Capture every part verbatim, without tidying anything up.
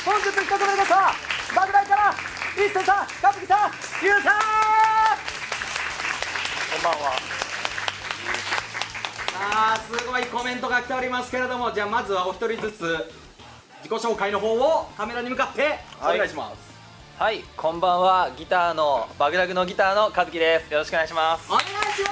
本日ひとつめのゲストは爆弾から一星さん、和樹さん、ゆうさん。 こんばんは。 あー、すごいコメントが来ておりますけれども、じゃあまずはお一人ずつ自己紹介の方をカメラに向かってお願いします。 はい、こんばんは。ギターのバグラグのギターの和樹です。よろしくお願いします。 お願いします。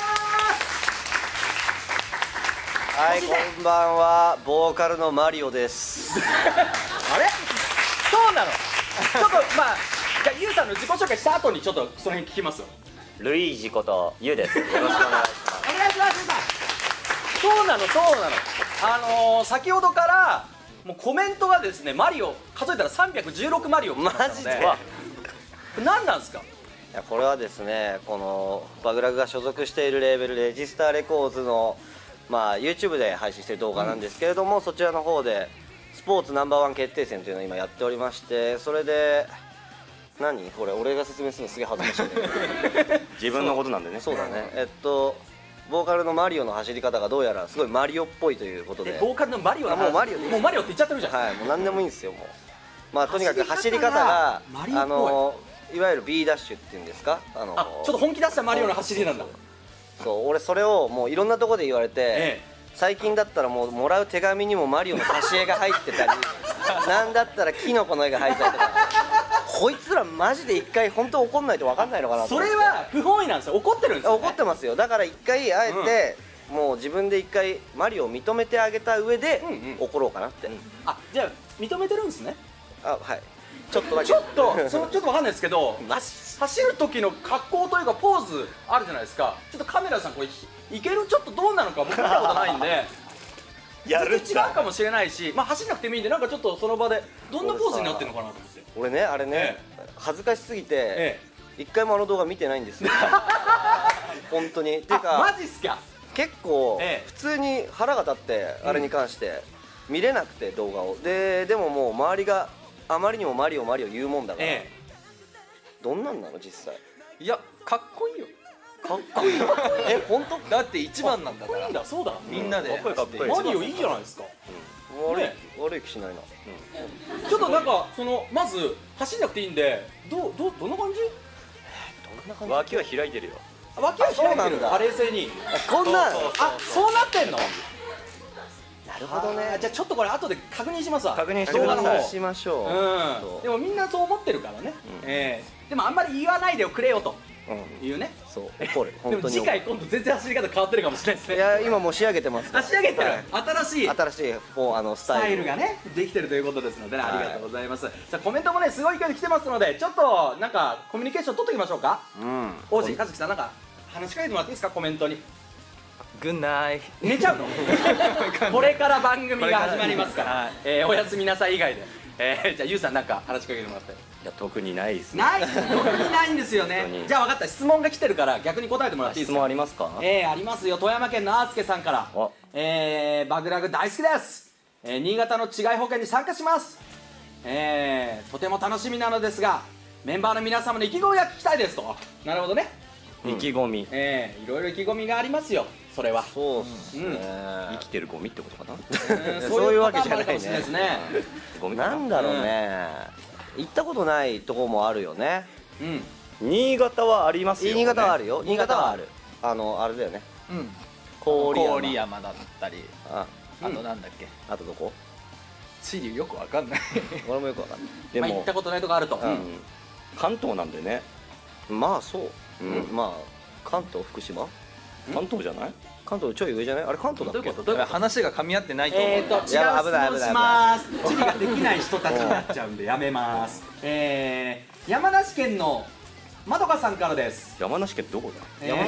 はい、こんばんは。ボーカルのマリオです。 あれ、そうなの。ちょっとまあ、じゃあゆうさんの自己紹介した後にちょっとその辺聞きますよ。 ルイージことユウです。よろしくお願いします。 お願いします。ゆうさん、そうなのそうなの。あのー、先ほどからもうコメントがですね、マリオ数えたらさんびゃくじゅうろくマリオ来ましたので。 マジで何なんですか。 いや、これはですね、このバグラグが所属しているレーベルレジスターレコーズの、まあ、YouTube で配信している動画なんですけれども、うん、そちらの方でスポーツナンバーワン決定戦というのを今やっておりまして、それで何これ俺が説明するのすげえ恥ずかしいね。 自分のことなんでね。 そうだね。えっとボーカルのマリオの走り方がどうやらすごいマリオっぽいということで。 ボーカルのマリオのもうマリオでいい、 もうマリオって言っちゃってるじゃん。 はい、もう何でもいいんですよ。もうまあとにかく走り方があのいわゆる B ダッシュっていうんですか、あのあ、ちょっと本気出したマリオの走りなんだ。 そう俺それをもういろんなところで言われて、ええ、最近だったらもうもらう手紙にもマリオの挿絵が入ってたりなんだったらキノコの絵が入ったりとかこいつらマジで一回本当怒んないと分かんないのかなと思って。 それは不本意なんですよ。怒ってるんですよ、ね、 怒ってますよ。だから一回あえて、うん、もう自分で一回マリオを認めてあげた上で、うんうん、怒ろうかなって、うん、 あ、じゃあ認めてるんですね。 あ、はい、ちょっとだけちょっとそのちょっとわかんないですけど走る時の格好というかポーズあるじゃないですか。ちょっとカメラさんこれいける、ちょっとどうなのか僕見たことないんでやる違うかもしれないし、まあ走んなくてもいいんで、なんかちょっとその場でどんなポーズになってるのかなと思って。 俺ね、あれね、ええ、恥ずかしすぎて、ええ、一回もあの動画見てないんですよ本当に。っていうかマジっすか。 結構、ええ、普通に腹が立ってあれに関して、うん、見れなくて動画を。ででももう周りがあまりにもマリオマリオ言うもんだから、ええ、どんなんなの実際。 いや、かっこいいよ。 かっこいいえ、本当？ だって一番なんだから。 いいんだ、そうだ、 みんなでマリオいいじゃないですか。 悪い悪い気しないな。 ちょっとなんかそのまず走んなくていいんで、どうどうどんな感じ？ どんな感じ？脇は開いてるよ。 脇は開いてる。あ、冷静に。 こんな、 あ、そうなってんの？ なるほどね。 じゃあちょっとこれ後で確認しますわ。 確認してください。 しましょう。でもみんなそう思ってるからね。ええ。でもあんまり言わないでおくれよというね。 そう。怒る。 でも次回今度全然走り方変わってるかもしれないですね。 いや、今もう仕上げてます。 あ、仕上げてる。新しい新しいあのスタイルがねできてるということですので、ありがとうございます。じゃあコメントもねすごい勢いで来てますので、ちょっとなんかコミュニケーション取っておきましょうか。うん。王子和樹さん、なんか話しかけてもらっていいですか、コメントに。 グッナイ。 寝ちゃうの？これから番組が始まりますから、えー、おやすみなさい以外で、えー、じゃあゆうさんなんか話しかけてもらって。 いや、特にないですね。 ない、特にないんですよね。じゃあ分かった、質問が来てるから逆に答えてもらっていいですか。 質問ありますか？ えー、ありますよ。富山県のあーすけさんから、えー、バグラグ大好きです、えー、新潟の治外保険に参加します、えー、とても楽しみなのですがメンバーの皆様の意気込みが聞きたいですと。なるほどね、 意気込み、 えー、いろいろ意気込みがありますよ、それは。 そうっすね。 生きてるゴミってことかな。 そういうわけじゃないね。なんだろうね、行ったことないとこもあるよね。 新潟はありますよね。 新潟はあるよ。新潟はある。あのあれだよね、 郡山だったり、あとなんだっけ、 あとどこ、 地理よくわかんない俺もよくわかんない。 でも行ったことないとこあると。 関東なんでね。 まあそう、まあ関東、福島、 関東じゃない？ 関東ちょい上じゃない？あれ関東だっけ？ 話が噛み合ってないと思う。 えーと違う質問します。地理ができない人たちになっちゃうんでやめます。えー、山梨県のまどかさんからです。 山梨県どこだ？ 山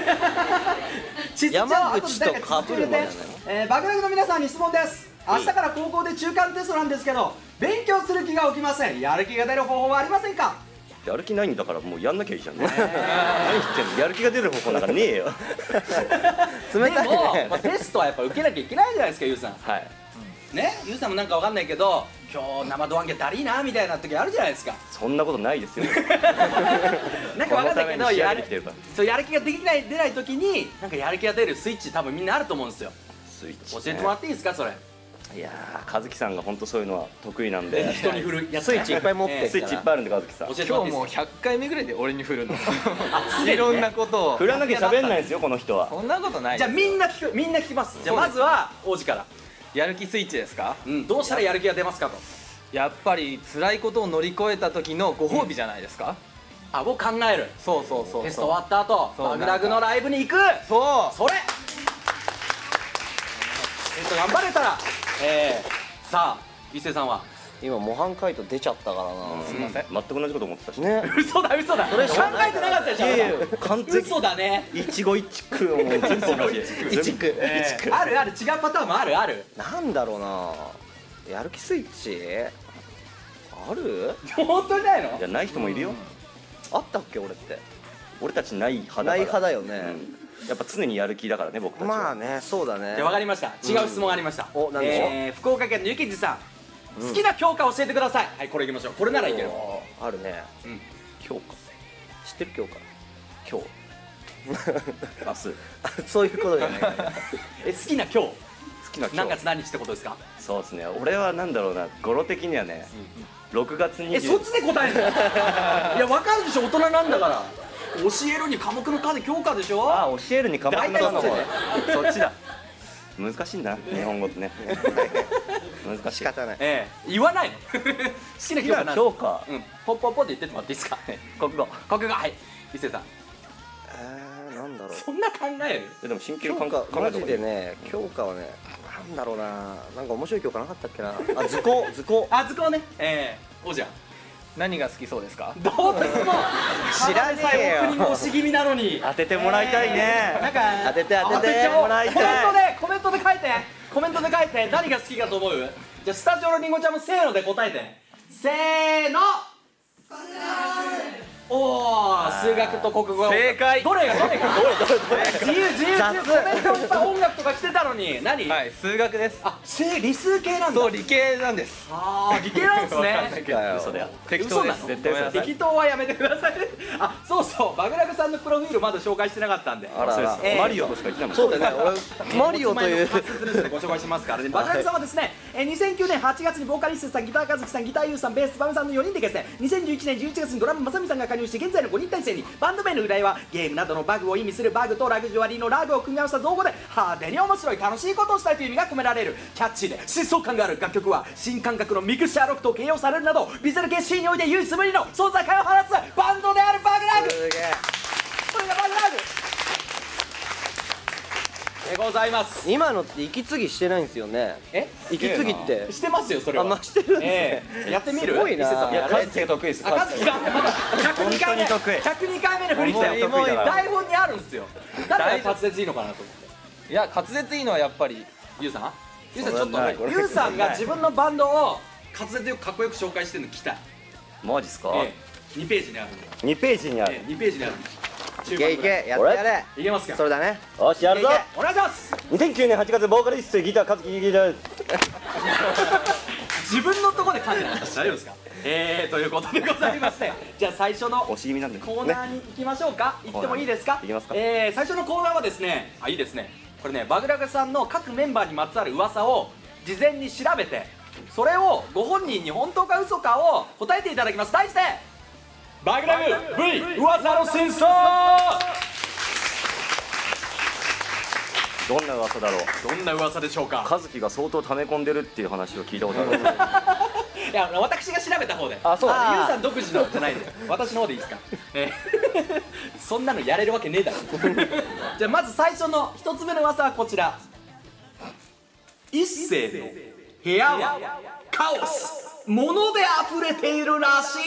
口とかぶるんじゃないの？ えー、バグラグの皆さんに質問です。明日から高校で中間テストなんですけど、勉強する気が起きません。やる気が出る方法はありませんか？ やる気ないんだからもうやんなきゃいいじゃんね。何言ってんの？やる気が出る方法なんかねえよ。 冷たいね。 でも、まあ、テストはやっぱ受けなきゃいけないじゃないですか、ゆうさん。はい。ね、ゆうさんもなんかわかんないけど、今日生ドワンゲだりーなみたいな時あるじゃないですか。 そんなことないですよ。 なんかわかんないけど、やるそうやる気ができない出ない時になんかやる気が出るスイッチ多分みんなあると思うんですよ。 スイッチ、 教えてもらっていいですか、それ。 いやー和樹さんが本当そういうのは得意なんで人に振るやつスイッチいっぱい持ってるからスイッチいっぱいあるんで和樹さん教えてもらっていいですか今日もうひゃっかいめぐらいで俺に振るのすでにねいろんなことを振らなきゃ喋んないですよこの人は。 そんなことないじゃあみんなな聞くみんな聞きます。じゃあそうですまずは王子から、 やる気スイッチですか。 うん、どうしたらやる気が出ますかと。 やっぱり辛いことを乗り越えた時のご褒美じゃないですか。 あ、を考える。 そうそうそうテスト終わった後そうバグラグのライブに行く。 そうそれテスト頑張れたら、えー、さあ一斉さんは今模範解答出ちゃったからな、 すいません。 全く同じこと思ってたしね嘘だ嘘だ、考えてなかったでしょ。 いやいや完全に嘘だね。 一期一句をもう全部同じ一句えーあるある、違うパターンもあるある。 なんだろうな、やる気スイッチある？ 本当にないのいやない人もいるよ。 あったっけ俺って。 俺たちない派だからない派だよね、 うん、やっぱ常にやる気だからね僕たちは。 まあね、そうだね。 じゃあ分かりました。違う質問ありました。 お、なんでしょう、 えー、福岡県のゆきじさん、好きな教科教えてください。はい、これいきましょう。これならいける。 あるね。 うん教科知ってる教科今日明日そういうことじゃないえ、好きな今日好きな今日何月何日ってことですか。 そうですね。俺はなんだろうな、語呂的にはね、ろくがつにえ、そっちで答えるのいや、分かるでしょ、大人なんだから。教えるに科目の科で教科でしょ。 あ、教えるに科目の大体そっちねそっちだ。難しいな日本語ってね。難しい。 仕方ない。 ええ、言わないの好きな教科なんです教科うん、ポッポッポって言ってもらっていいですか。 国語。 国語、はい、伊勢さん。 えー、なんだろう。 そんな考える。 でも真剣に考教え考えた科マジ方がいい。 でね、教科はね、なんだろうな、なんか面白い教科なかったっけな。あ、図工、図工。 あ、図工ね。ええ、おじゃん。 何が好きそうですか。 どうですも知らねえよオープニング押し気味なのに当ててもらいたいね。 なんか当てて当ててちゃおうもらいたいコメントでコメントで書いてコメントで書いて何が好きかと思う。じゃあスタジオのりんごちゃんもせーので答えて。せーの。おお、数学と国語。 正解どれがどれがどれどれどれ自由自由雑自由。コメントいっぱい音楽とか来てたのに何。 はい、数学です。 あ、せ理数系なんだ。 そう、理系なんです。 ああ、理系なんですね。 嘘だよ。 適当です。 嘘なの絶対嘘だよ適当はやめてください。あ、そうそう、バグラグさんのプロフィールまだ紹介してなかったんで。 あらあらえーマリオとしか言ってないもん。 そうだよね、俺、マリオという。 滑舌ですね、ご紹介しますからね。バグラグさんはですね、えーにせんきゅうねんはちがつにボーカリストさん、ギター和樹さん、ギターユウさん、ベースバメさんのよにんで結成。にせんじゅういちねんじゅういちがつにドラムまさみさんが加入し、現在のごにん体制に。バンド名の由来はゲームなどのバグを意味するバグとラグジュアリーのラグを組み合わせた造語で、派手に面白い楽しいことをしたいという意味が込められるキャッチーで疾走感がある楽曲は、新感覚のミクスチャーロックと形容されるなど、ビジュアル系シーンにおいて唯一無二の存在感を放つバンドであるバグラグ。 すげえ。 これがバグラグでございます。 今のって息継ぎしてないんですよね。 え、 息継ぎって。 してますよ、それは。 あまあしてるんですねええ、やってみる。 すごいな伊勢さんもやる。 和樹が得意です。 あ、和樹がまだひゃくにかいめ、 本当に得意ひゃくにかいめの振り来たよ。 もう得意だから台本にあるんですよ。誰が滑舌いいのかなと思って。 いや、滑舌いいのはやっぱり。 ゆうさん、ゆうさんちょっとそれはないこれゆうさんが自分のバンドを滑舌よくかっこよく紹介してるの聞きたい。 マジっすか。 ええ、にページにあるんで。 にページにあるええ、にページにあるんで。 いけいけ、やってやれ。 いけますか。 それだね。 よしやるぞ。 お願いします。 にせんきゅうねんはちがつボーカリストギター和樹ギター。 自分のとこで噛んでなかった。大丈夫ですか。えー、ということでございまして、じゃあ最初の押し気味なんで。 コーナーに行きましょうか。行ってもいいですか。 行きますかえー、最初のコーナーはですね、あ、いいですね。これね、バグラグさんの各メンバーにまつわる噂を事前に調べて、それをご本人に本当か嘘かを答えていただきます。題してバグラグ V 噂の真相。 どんな噂だろう。 どんな噂でしょうか。 和樹が相当溜め込んでるっていう話を聞いたことある。 いや、私が調べた方で。 あそうあゆうさん独自のじゃないんで、私の方でいいですか。えーそんなのやれるわけねえだろ。じゃあまず最初の一つ目の噂はこちら。一世の部屋はカオス、物で溢れているらしい。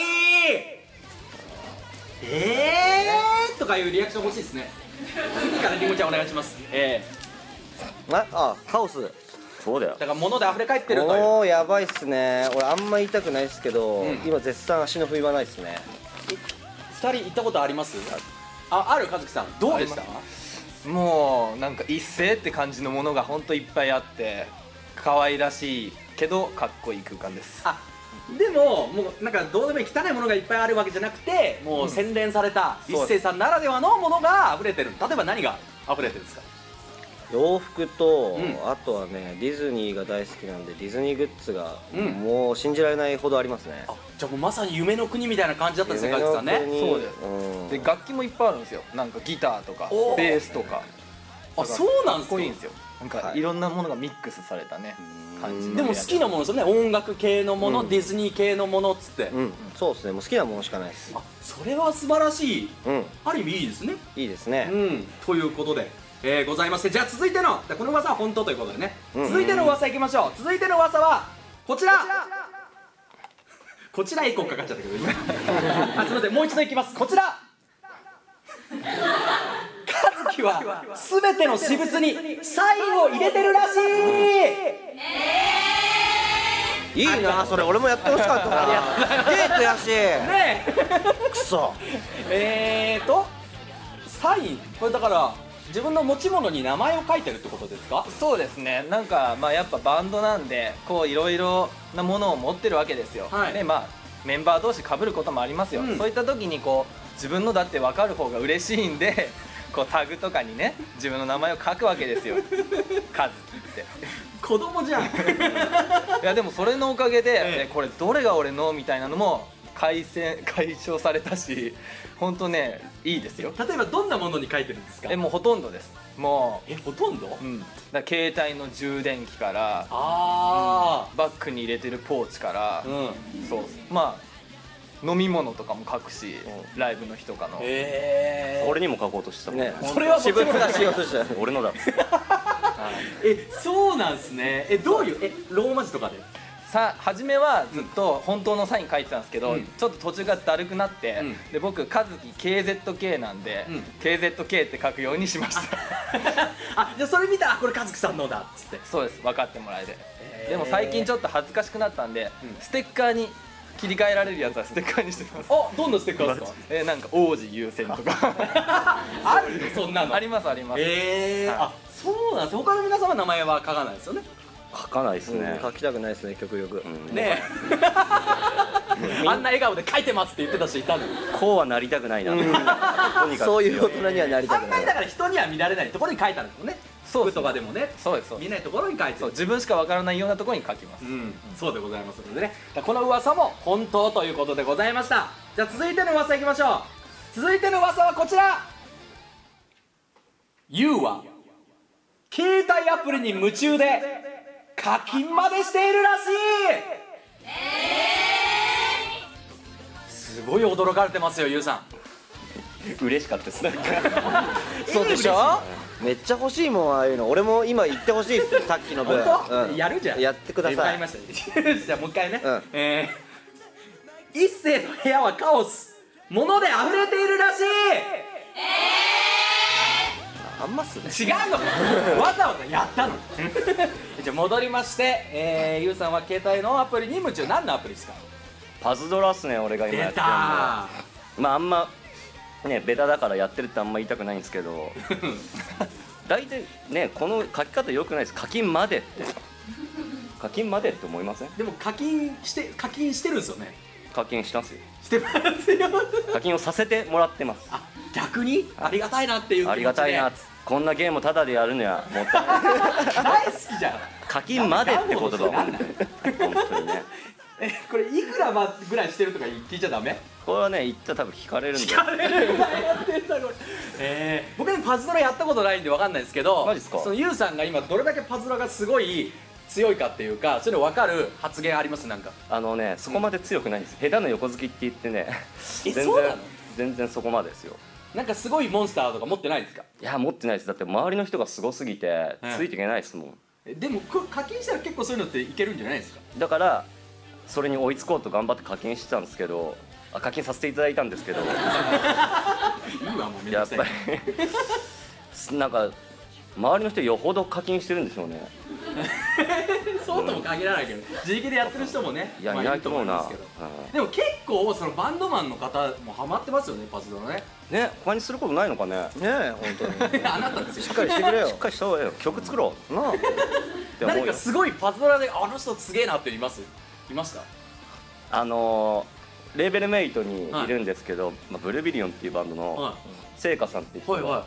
えーとかいうリアクション欲しいですね。次からりんごちゃんお願いします。えあ、あ、カオス。 そうだよー、だから物で溢れ返ってるという。 おー、やばいっすね。俺あんま言いたくないですけど、 うん今絶賛足の踏み場ないっすね。 二人行ったことあります？あ、ある。和樹さんどうでした？ もうなんか一斉って感じのものが本当いっぱいあって、可愛らしいけどかっこいい空間です。 あ、でももうなんかどうでもいい汚いものがいっぱいあるわけじゃなくて、もう洗練された一そう星さんならではのものが溢れてる。例えば何が溢れてるんですか？ 洋服と、 うんあとはねディズニーが大好きなんでディズニーグッズが、 うんもう信じられないほどありますね。 あじゃあもうまさに夢の国みたいな感じだったんですね、 夢のカジさんね。 国そうですうんで楽器もいっぱいあるんですよ。なんかギターとかおーベースとか。 あそうなんですか。 かっこいいんですよ。なんかはいいろんなものがミックスされたね感じの。 でも好きなものですよね、音楽系のもの、 うんディズニー系のものっつって、 うんそうですね、もう好きなものしかないです。 あそれは素晴らしい、 うんある意味いいですね。 いいですね。 うんということで、えー、ございまして、じゃあ続いてのこの噂は本当ということでね、 うん続いての噂いきましょう。続いての噂はこちらこちらエコーかかっちゃったけど今あすみません、もう一度いきます。こちら和樹は全ての私物にサインを入れてるらしい。 いいなそれ、俺もやってほしかったな。デートやしねくそ。 ええーとサイン、これだから自分の持ち物に名前を書いてるってことですか？ そうですね。なんかまあやっぱバンドなんでこういろいろなものを持ってるわけですよ。 はいでまあメンバー同士被ることもありますよ。 うんそういった時にこう自分のだって分かる方が嬉しいんで。こうタグとかにね自分の名前を書くわけですよ。カズキって子供じゃんいやでもそれのおかげで、 えええこれどれが俺のみたいなのも解消解消されたし本当ねいいですよ。 例えばどんなものに書いてるんですか？ えもうほとんどです。もえほとんど、 う、うん、だから携帯の充電器からあバッグに入れてるポーチからあ、う、んそうまあ飲み物とかも書くし、ライブの日とかの、 へえ俺にも書こうとしてたもんね、 それはもちろん私物化しようとした。 俺のだえそうなんですね。えどういうえローマ字とかで？ さ初めはずっと本当のサイン書いてたんですけど、 うんちょっと途中がだるくなって、 うんで僕和樹 ケーゼットケー なんで、 うんケーゼットケー って書くようにしましたあじゃあそれ見たらあこれ和樹さんのだっつって。 そうです分かってもらえて、 へーでも最近ちょっと恥ずかしくなったんで、 うんステッカーに切り替えられるやつはステッカーにしてますあどんなステッカーですか？ えなんか王子優先とかあるのそんなの？ ありますあります、 えーはいあそうなんです。他の皆様名前は書かないですよね。 書かないですねうん、書きたくないですね、極力。 うんねえあんな笑顔で書いてますって言ってた人いたのに。 こうはなりたくないなとにかくそういう大人にはなりたくないあんまり。だから人には見られないところに書いてあるんですよね。 そうです服とかでもねそうですそうです見ないところに書いてる。 そう自分しか分からないようなところに書きます、 うん、そうでございますのでね、この噂も本当ということでございました。じゃあ続いての噂いきましょう。続いての噂はこちら。 ユー は携帯アプリに夢中で課金までしているらしい。すごい驚かれてますよ、 ユー さん。 嬉しかったですなんかそうでしょ。めっちゃ欲しいもん、ああいうの。俺も今言ってほしいっす、さっきの分。 本当、 うんやるじゃん。 やってくださいわかりましたじゃあもう一回ね、 うんえー、一世の部屋はカオス、物で溢れているらしい。 あんまっすね。 違うのわざわざやったのじゃあ戻りまして、えー、ゆうさんは携帯のアプリに夢中。何のアプリですか？ パズドラっすね俺が今や出ってるのたまああんまねベタだからやってるってあんま言いたくないんですけど大体ねこの書き方良くないです。課金までって課金までって思いません？ でも課金して課金してるんですよね。 課金しますよ。 してますよ課金をさせてもらってます。 あ逆にありがたいなっていう気持ちで。 ありがたいな。こんなゲームをタダでやるにはもったいない大好きじゃん。 課金までってことだなんだ本当にね。 えこれいくらまぐらいしてるとか聞いちゃダメ？ これはね言ったら多分引かれるんで。 やってんだこれ。えー、僕ねパズドラやったことないんでわかんないですけど、 マジっすかそのユウさんが今どれだけパズドラがすごい強いかっていうか、それ分かる発言あります？なんかあのねそこまで強くないんです。下手な横好きって言ってねえ全然そうなの？ 全然そこまでですよ。 なんかすごいモンスターとか持ってないですか？ いや持ってないです。だって周りの人がすごすぎてうんついていけないですもん。 えでもこ課金したら結構そういうのっていけるんじゃないですか？ だからそれに追いつこうと頑張って課金してたんですけど、あ課金させていただいたんですけどいいわもうめんどくさいやっぱりなんか周りの人よほど課金してるんでしょうね。 そうとも限らないけど、自力でやってる人もねいやまあいないと思うな。 いると思いますけどでも結構そのバンドマンの方もハマってますよね、パズドラね。 うんね他にすることないのかね。 ねえ、本当に。 あなたですよ。 しっかりしてくれよしっ。かりした方がいいよ。曲作ろうなあ。 って思うよ何か。すごいパズドラであの人すげえなっています？いました？ あのーレーベルメイトにいるんですけど、まあ、ブルービリオンっていうバンドのは聖華さんっていう人がいはいは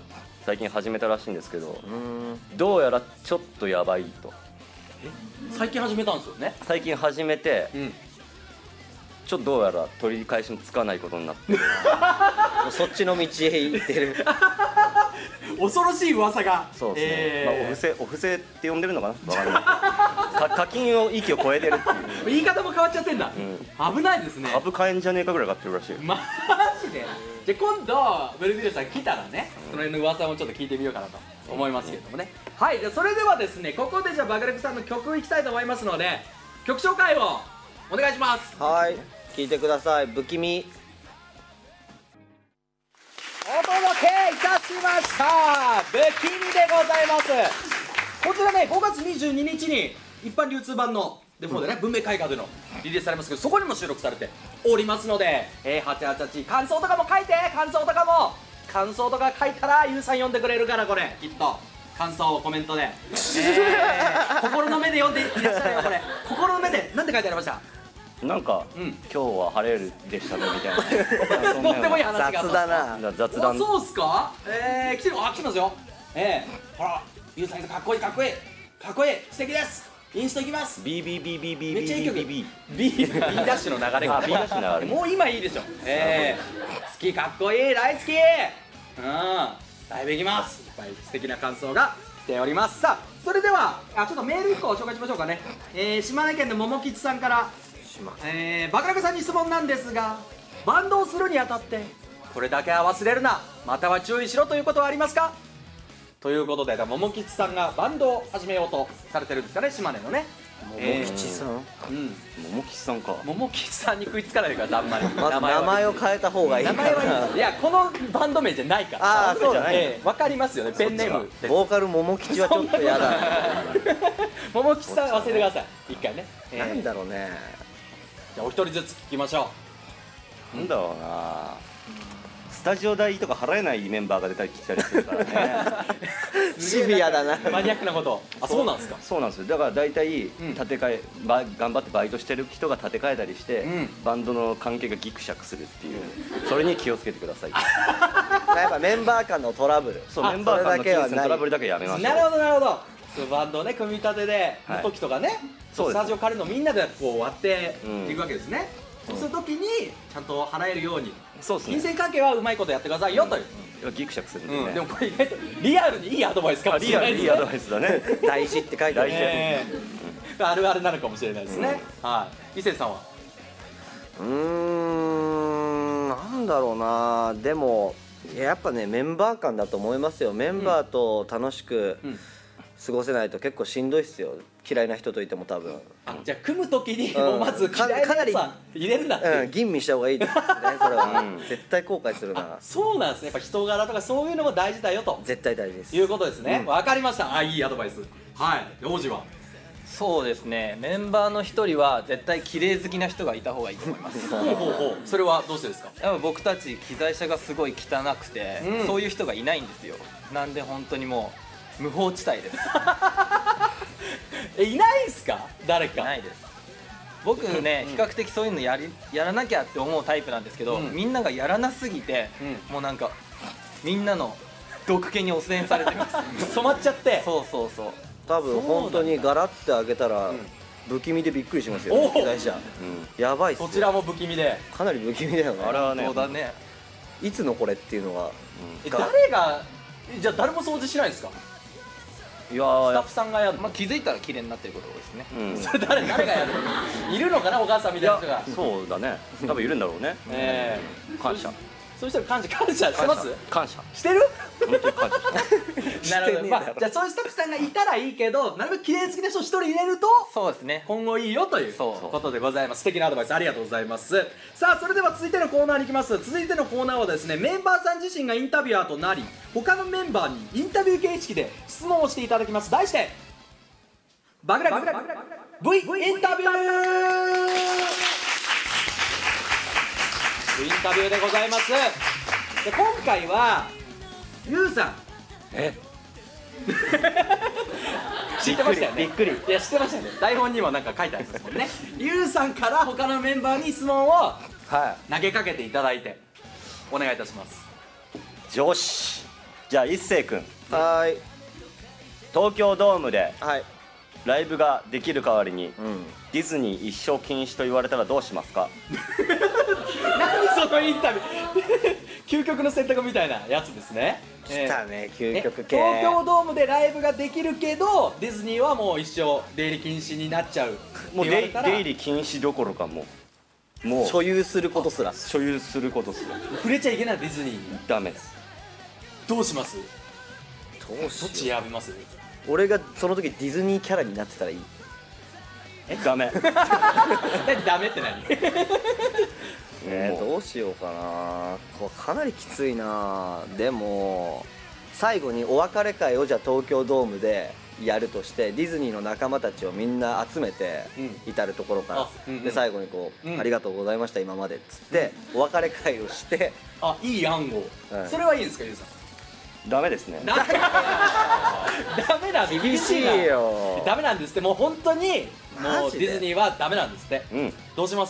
最近始めたらしいんですけど、 うんどうやらちょっとやばいと。 最近始めたんですよね。 最近始めて、 うんちょっとどうやら取り返しのつかないことになってる。 もうそっちの道へ行ってる恐ろしい噂が。 そうですね、 えーまあ、お布施お布施って呼んでるのかな、わかんないか課金を域を超えてるっていう。 言い方も変わっちゃってんだ、 う危ないですね。 株買えんじゃねえかぐらい買ってるらしい。 マジで。じゃあ今度ブルーディルさん来たらね、その辺の噂もちょっと聞いてみようかなと思いますけれどもね。はい、じゃあそれではですね、ここでじゃあバグレクさんの曲いきたいと思いますので、曲紹介をお願いします。 はい聞いてください不気味お届けいたしました不気味でございます。こちらね、ごがつにじゅうににちに一般流通版のデフォでね、文明開化でのリリースされますけど、そこにも収録されておりますので、えー、はちはちはち感想とかも書いて、感想とかも感想とか書いたらゆうさん読んでくれるから、これきっと感想をコメントで、えー、心の目で読んでいらっしゃるよ。これ心の目で何て書いてありました？ なんか、 うん今日は晴れるでしたねみたいな。 とってもいい話があった雑だな雑談。 おそうっすか。えー、来てる、あ、来てますよ。えー、ほらゆうさんかっこいいかっこいいかっこいい、素敵です。インストいきます。 ビービービービービーめっちゃいい曲。 ビー B, ビー B ダッシュの流れが、 あ B ダッシュの流れもう今いいでしょ。えー、好きかっこいい大好き。うんだいぶいきます。いっぱい素敵な感想が来ております。さあそれではあちょっとメールいっこ紹介しましょうかね。えー、島根県の桃吉さんから、えー、バクラクさんに質問なんですが、バンドをするにあたってこれだけは忘れるな、または注意しろということはありますか？ということで、桃吉さんがバンドを始めようとされてるんですかね、島根のね。 桃吉さん、 うん桃吉さんか。 桃吉さんに食いつかないでください、あんまり。 まず名前を変えた方がいい名前はいい。いや、このバンド名じゃないから。 あーそうだねええわかりますよね、ペンネームです。 ボーカル桃吉はちょっとやだ桃吉さん忘れてください、一回ね。ええなんだろうねじゃあお一人ずつ聞きましょなんだろうな、スタジオ代とか払えないメンバーが出たり来たりするからね。 う。 シビアだなマニアックなこと。あ、そうなんですか。 そうなんですよ。だから大体ん建て替え、ば頑張ってバイトしてる人が建て替えたりして、 うんバンドの関係がギクシャクするっていう、それに気をつけてください。 やっぱメンバー間のトラブルそう、 あメンバー間のそれだけはない金銭トラブルだけやめましょう。 なるほどなるほど。そうバンドをね、組み立てでのはい時とかね、 そうですスタジオ借りるのみんなでこう割ってうんいくわけですね。そうするときにちゃんと払えるように、 そうですね。 金銭関係はうまいことやってくださいよという。 ギクシャクするんでうん、 ね。 でもこれ意外とリアルにいいアドバイスかもしリアルれないですね。 いいアドバイスだね。 大事って書いてある大事ええあるあるなのかもしれないですね。はい。伊勢さんは。 うーんなんだろうなでもいややっぱねメンバー間だと思いますよ。メンバーと楽しくうん過ごせないと結構しんどいっすよ。嫌いな人といても多分あ、じゃあ組むときにうんもうまず嫌いなかなりやつは入れるなっていう。 うん吟味した方がいいですねそれは、 うん絶対後悔するなあ、そうなんですね。やっぱ人柄とかそういうのも大事だよと絶対大事ですいうことですね。 うんわかりました。あ、いいアドバイス。はい。王子は。 そうですね、メンバーの一人は絶対綺麗好きな人がいた方がいいと思いますほうほうほう。それはどうしてですか。 やっぱ僕たち機材車がすごい汚くて、 うんそういう人がいないんですよ。なんで本当にもう無法地帯ですえ、いないんすか。誰か。 いないです。僕ね、比較的そういうのやりやらなきゃって思うタイプなんですけど、 うんみんながやらなすぎて、 うもうなんかみんなの毒気に汚染されてます染まっちゃって。 そうそうそう。 多分本当にガラッて開けたら、 うん不気味でびっくりしますよおお機材車うん。 やばいっすよそちらも不気味で。 かなり不気味だよねあれはねそうだね。 いつのこれっていうのがえ、誰が。えじゃあ誰も掃除しないんですか。 いやーやっスタッフさんがやるの。 まあ気づいたら綺麗になってることですね。 うん。 それ誰誰がやるの。いるのかな、お母さんみたいな人が。 そうだね。多分いるんだろうね。 ええ感謝。 そういう人に感謝感謝してます。 感謝。 してる。 本当に感謝してる。 なるほど。 してねえだろまあじゃあそういうスタッフさんがいたらいいけど、なるべく綺麗好きな人を一人入れるとそうですね。 今後いいよというそうことでございます。素敵なアドバイスありがとうございます。さあそれでは続いてのコーナーに行きます。続いてのコーナーはですね、メンバーさん自身がインタビュアーとなり、他のメンバーにインタビュー形式で質問をしていただきます。題してバグラグ V インタビューインタビューでございます。で今回はゆうさんえ。 知ってましたよね。 びっくりびっいや知ってましたよね。台本にもなんか書いてあるんですもんね。ゆうさんから他のメンバーに質問をは投げかけていただいてお願いいたします。 女子。 じゃあ一星君、 はーい東京ドームではいライブができる代わりに、 うん。 ディズニー一生禁止と言われたらどうしますか？ 何そのインタビュー究極の選択みたいなやつですね。 来たね、究え極系。 東京ドームでライブができるけどディズニーはもう一生出入り禁止になっちゃうってもう出言われたら出入り禁止どころかもうもう所有することすら。 所有することすら触れちゃいけないディズニーにダメです。 どうします？ どうどっちしよ選びます？ う。俺がその時ディズニーキャラになってたらいい。 ダメ何ダメって何？ えー、 もうどうしようかな。これかなりきついな。でも最後にお別れ会をじゃあ東京ドームでやるとして、ディズニーの仲間たちをみんな集めて、 う至る所から、 あうんうんで最後にこう、 うんありがとうございました今までっつって、お別れ会をしてあ、いい案を、 はいそれはいいんですか、ゆうさん？ ダメですね。 ダメダメなんです厳しいなよ。 ダメなんですって。もう本当にもうマジでディズニーはダメなんですって。 うんどうします？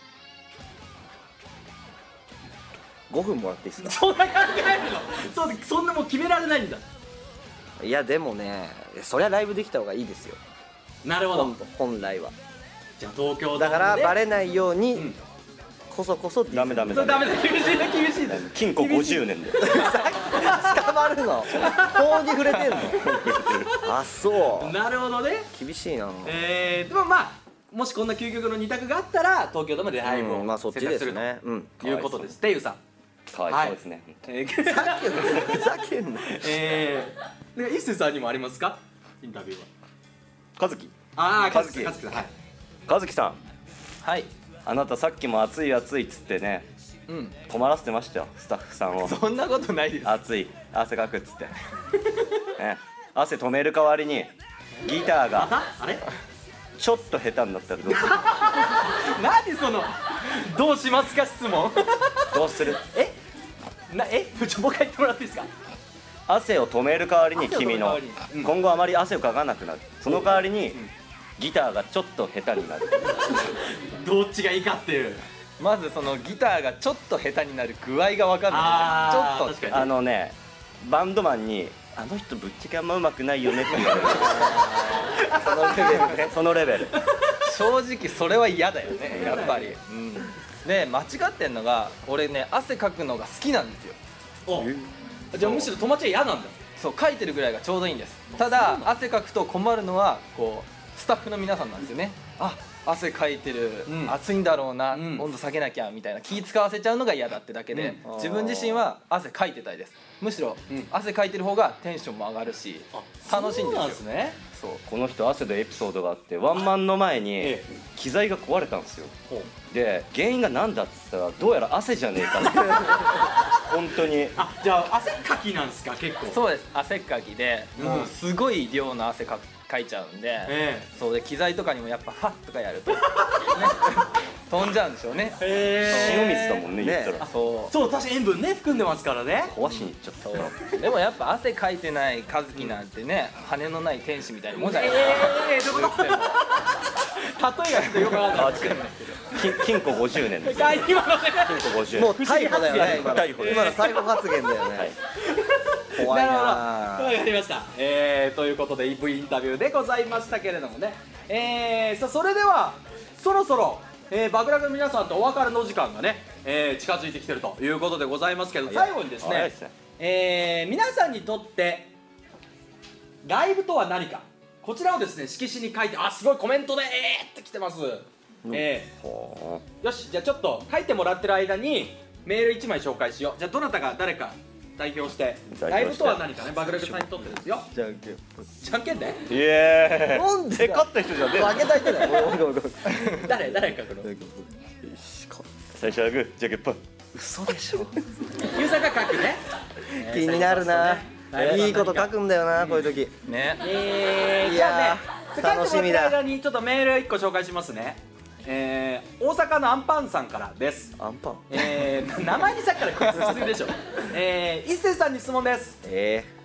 ごふんもらっていいですか？ そんな考えるの？そうそんなもう決められないんだ。 いやでもね、そりゃライブできた方がいいですよ。 なるほど本。本来は。 じゃあ東京ドームでだからバレないように、 うんこそこそディズニーダメダメそうダメだ、厳しいな厳しいな。 禁錮ごじゅうねんで捕まるの。法に触れてんの。あ、そうなるほどね。 厳しいな。 えー、でもまあもしこんな究極の二択があったら東京ドームでライブをうんまあそっちですね。うん。 ということですって、ゆうさん。 かわいそうですね、 えー、 ふざけんな。 えー、で一星さんにもありますか、インタビューは？ 和樹ああ、 和樹和樹さん、はい。 和樹さん、 はいあなたさっきも暑い暑いっつってねうん困らせてましたよ、スタッフさんを。 そんなことないです。 暑い汗かくっつって、ね、汗止める代わりにギターがああれちょっと下手になったらどうする？ 何そのどうしますか質問どうする？ えなえちょもう一回言ってもらっていいですか？ 汗を止める代わりに君の汗を止める代わりにうん今後あまり汗をかかなくなる、その代わりにギターがちょっと下手になる。 どっちがいいかっていう。 まずそのギターがちょっと下手になる具合が分かんあーない。ちょっと確かにあのね、バンドマンにあの人ぶっちゃけあんま上手くないよねって言われる。 そのレベルね。 そのレベル。 正直それは嫌だよね、やっぱり。うんで間違ってんのが、俺ね汗かくのが好きなんですよ。 おじゃあむしろ友達は嫌なんだ。 そうかいてるぐらいがちょうどいいんです。ただ汗かくと困るのはこうスタッフの皆さんなんですよね。あ、汗かいてる、 うん暑いんだろうな、 うん温度下げなきゃみたいな気使わせちゃうのが嫌だってだけで、 うん自分自身は汗かいてたいです。むしろ、 うん汗かいてる方がテンションも上がるし楽しいんですよ。 そうなんですね。 そうこの人汗でエピソードがあって、ワンマンの前にえ機材が壊れたんですよ。 ほうで原因が何だっつったら、どうやら汗じゃねえかって。本当にあ、じゃあ汗かきなんですか結構。 そうです、汗っかきで、 うんもうすごい量の汗かかいちゃうんで、 えそうで機材とかにもやっぱファッとかやると、ね、飛んじゃうんでしょうね。 え塩水だもんね、 ね言ったらそうそう、確かに塩分ね含んでますからね。 壊しに行っちゃった。 そうでもやっぱ汗かいてない和樹なんてね、羽のない天使みたいなもんじゃないですか。 えー、どういうこと？例えがちょっとよくわかんない。 禁禁錮ごじゅうねんです。 今のね。 禁錮ごじゅうねん。 もう逮捕だよね。今の逮捕です今の逮捕発言だよね。 はい怖いななるほど、わかりました。えー、ということで イーブイ インタビューでございましたけれどもね、えー、さあそれではそろそろ、えー、バグラグの皆さんとお別れの時間がね、えー、近づいてきてるということでございますけど、最後にですね早いですね。 えー、皆さんにとってライブとは何か、こちらをですね色紙に書いて、あ、すごいコメントでえーって来てます。えほー、よし、じゃあちょっと書いてもらってる間にメールいちまい紹介しよう。じゃあどなたが誰か代表して代表してライブとは何かね、バグラグさんにとってですよ。 じゃんけん。 じゃんけんでーイエーイ。 なんでえ、勝った人じゃねえの負けた人だよ。ごめんごめんごめん。 誰誰かこの最初はグー、じゃけっぱ。 嘘でしょ。 ユーザーが書くね。 気になるな。 えーいいこと書くんだよな、こういう時。 ね、 えー、 いじゃあやね、 ー書いてもらってる楽しみだ間にちょっとメールいっこ紹介しますね。えー、大阪のアンパンさんからです。 アンパン。 えー、名前にさっきからこいつきついでしょ。えー、一星さんに質問です。 え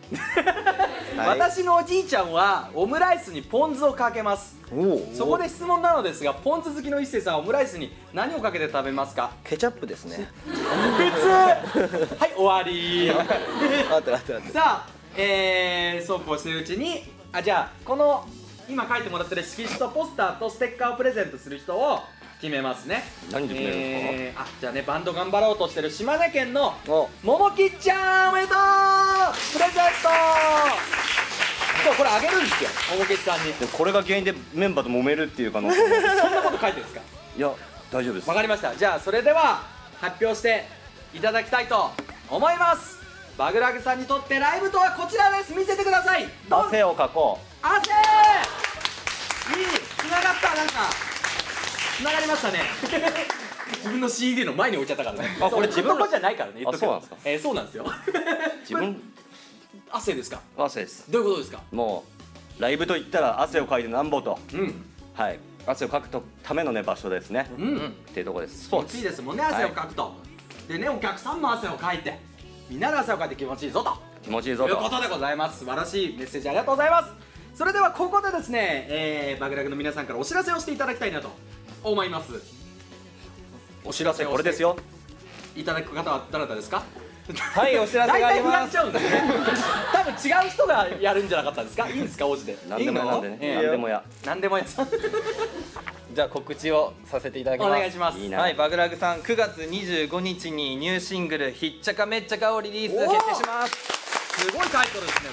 私のおじいちゃんはオムライスにポン酢をかけます。そこで質問なのですが、ポン酢好きの一星さんはオムライスに何をかけて食べますか？ ケチャップですね。 普通はい、終わり待って待って待って。 さあ、えー、そうこうしてるうちに、あ、じゃあこの今書いてもらってる色紙とポスターとステッカーをプレゼントする人を決めますね。 何で決めるんですか？ えー、あ、じゃあね、バンド頑張ろうとしてる島根県のお、 ももきっちゃん、おめでとうプレゼントそう、これあげるんですよ、ももきっさんに。 でこれが原因でメンバーと揉めるっていう可能性そんなこと書いてるんですか？ いや大丈夫です。 わかりました。じゃあそれでは発表していただきたいと思います。バグラグさんにとってライブとはこちらです。見せてください。どん汗をかこ汗いい、つながった。なんかつながりましたね自分の シーディー の前に置いちゃったからね。 あこれ自分ののとこじゃないからね、言っとくけど。 あそうなんですか？ えー、そうなんですよう。自分汗ですか？ 汗です。 どういうことですか？ もうライブと言ったら汗をかいてなんぼと、 うんはい、汗をかくとためのね場所ですね、 うん、 っていうところです。スポーツ気持ちいいですもんね、汗をかくと、でね、お客さんも汗をかいて、みんなで汗をかいて気持ちいいぞと気持ちいいぞとということでございます。素晴らしいメッセージありがとうございます。それではここでですね、えー、バグラグの皆さんからお知らせをしていただきたいなと思います。 お知らせこれですよ。 いただく方はどなたですか？ はい、お知らせがあります。 大体振られちゃうんですね多分違う人がやるんじゃなかったんですか？いいんですか？王子で何でもやなんでね、 いいの？ 何でもや。 何でもやじゃあ告知をさせていただきます。 お願いします。 いいな。 はい、バグラグさんくがつにじゅうごにちにニューシングル「ひっちゃかめっちゃか」をリリース決定します。 すごいタイトルですね、こ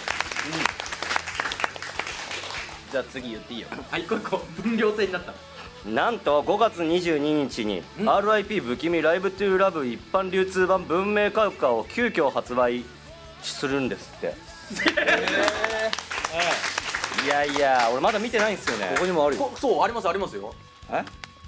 じゃあ次言っていいよ。 れね。はい、一個一個分量制になった。 なんとごがつにじゅうににちに アールアイピー 不気味ライブトゥーラブ一般流通版文明開花を急遽発売するんですって。いやいや俺まだ見てないんですよね。 ここにもあるよ。 こそう、ありますありますよ。 え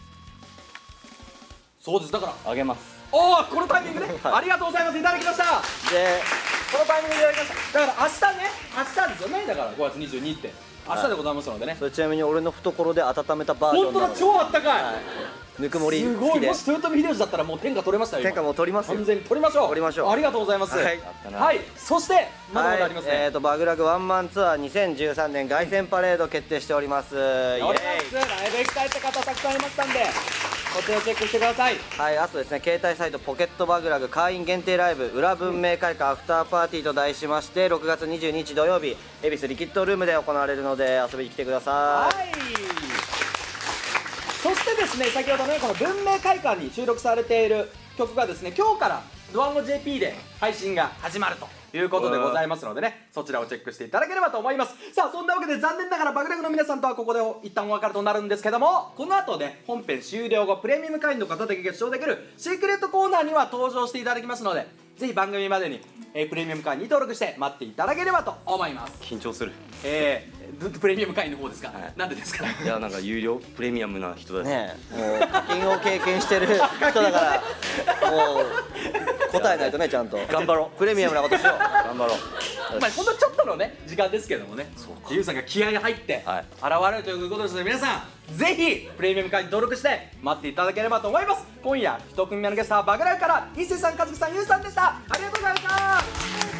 そうです、だからあげます。 おお、このタイミングね、ありがとうございます。いただきました。 で、 このタイミングでいただきました。だから明日ね、明日ですよね。だからごがつにじゅうにって明日でございますのでね。 それちなみに俺の懐で温めたバージョ本当だ、 ンなので、 超あったかい。 ぬくもりすごい、 付きでもし豊臣秀吉だったらもう天下取れましたよ。今天下もう取りますよ完。全に取りましょう。 取りましょうありがとうございます。 はいはいったなはい、そしてまだまだあはいります、ね。 えーとバグラグワンマンツアーにせんじゅうさんねん凱旋パレード決定しております。イエーイ。 おります。ライブ行きたいって方たくさんいましたんで、こちらチェックしてください。 はい、あとですね、携帯サイトポケットバグラグ会員限定ライブ裏文明開花アフターパーティーと題しまして、ろくがつにじゅうににち土曜日恵比寿リキッドルームで行われるので遊びに来てくださ。 はいい。そしてですね、先ほどね、この文明会館に収録されている曲がですね、今日からドワンゴ ジェーピー で配信が始まるということでございますのでね、そちらをチェックしていただければと思います。さあ、そんなわけで残念ながらバグラグの皆さんとはここで一旦お別れとなるんですけども、この後ね、本編終了後プレミアム会員の方だけが視聴できるシークレットコーナーには登場していただきますので、ぜひ番組までに、えープレミアム会員に登録して待っていただければと思います。 緊張する。 えー、プレミアム会員の方ですか、 はいなんでですか？ いやなんか有料プレミアムな人だし、 ねえ、もう課金を経験してる人だからもう答えないとね、ちゃんと頑張ろうプレミアムなことしよう。 頑張ろう。 まあほんのちょっとのね時間ですけどもね、ゆうさんが気合い入ってはい現れるということですので、皆さんぜひプレミアム会に登録して待っていただければと思います。今夜一組目のゲストはバグラグから伊勢さん、和樹さん、ゆうさんでした。ありがとうございました。